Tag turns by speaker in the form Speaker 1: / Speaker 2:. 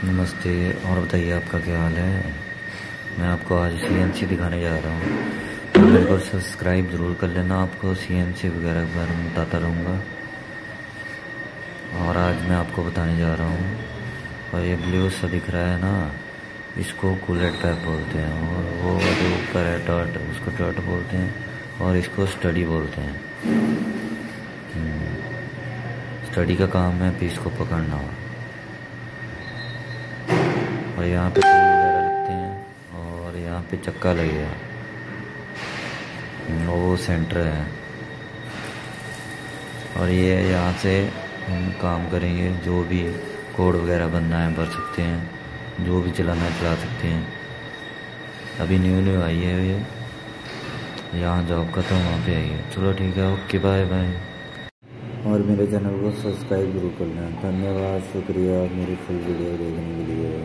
Speaker 1: नमस्ते। और बताइए आपका क्या हाल है। मैं आपको आज सीएनसी दिखाने जा रहा हूँ, तो मेरे को सब्सक्राइब ज़रूर कर लेना। आपको सीएनसी वगैरह के बारे में बताता रहूँगा। और आज मैं आपको बताने जा रहा हूँ, और ये ब्लू सा दिख रहा है ना, इसको कूलेट पैप बोलते हैं। और वो जो ऊपर है टर्ट, उसको टर्ट बोलते हैं। और इसको स्टडी बोलते हैं। स्टडी का काम है पीस को पकड़ना। और यहाँ पे टूल वगैरह लगते हैं, और यहाँ पे चक्का लगेगा, वो सेंटर है। और ये यहाँ से हम काम करेंगे, जो भी कोड वगैरह बनना है भर सकते हैं, जो भी चलाना है चला सकते हैं। अभी न्यू आई है ये, यहाँ जॉब का तो वहाँ पे आई है। चलो ठीक है, ओके बाय बाय। और मेरे चैनल को सब्सक्राइब जरूर कर लें। धन्यवाद, शुक्रिया मेरी फुल वीडियो देखने के लिए।